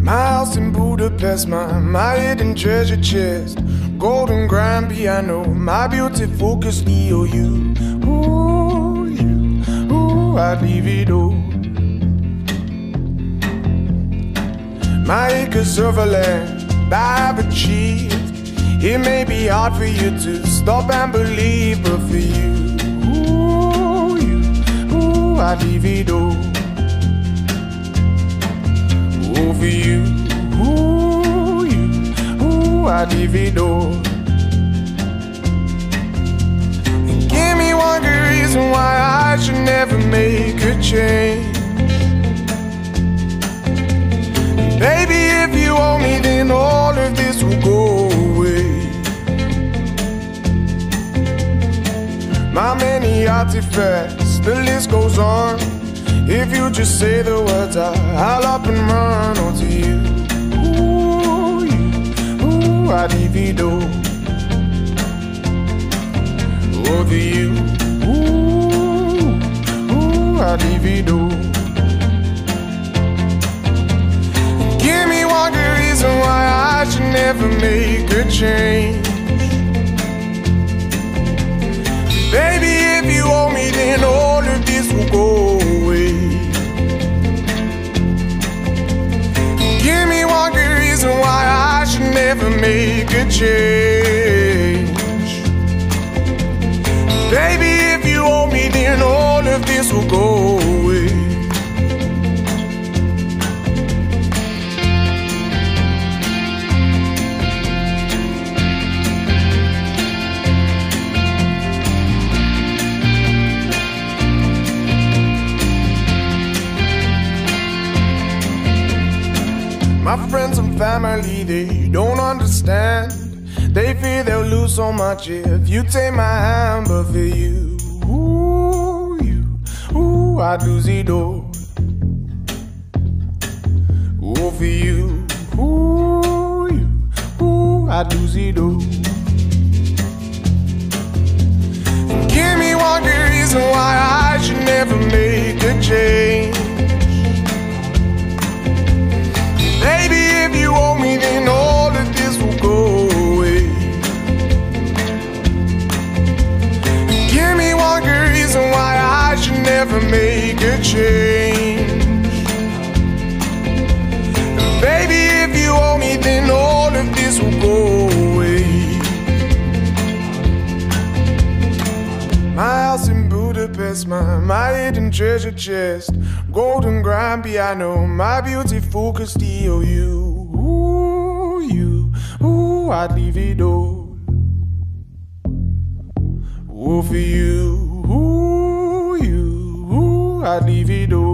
My house in Budapest, my hidden treasure chest, golden grand piano, my beauty focus EOU. Ooh, you, ooh, I'd leave it all. My acres of land I've achieved. It may be hard for you to stop and believe, but for you, ooh, I'd leave it all. Ooh, for you, ooh, I'd leave it all. And give me one good reason why I should never make a change. Baby, if you owe me, then all of this will go away. My many artifacts, the list goes on. If you just say the words, I'll up and run onto you. Ooh, I'd divido. Over you, ooh, I'd divido. Give me one good reason why I should never make a change. Baby, if you owe me, then all of this will go away. Give me one good reason why I should never make a change. Baby, if you owe me, then all of this will go away. My friends and family, they don't understand. They fear they'll lose so much if you take my hand. But for you, ooh, I'd lose it all. Ooh, for you, ooh, I'd lose it all. And give me one good reason why I should never make a change. Baby, if you owe me, then all of this will go away. Give me one good reason why I should never make a change. Baby, if you owe me, then all of this will go away. My house in Budapest, my hidden treasure chest, golden grand piano, my beauty focused EOU. Ooh, I'd leave it all. Ooh, for you, ooh, I'd leave it all.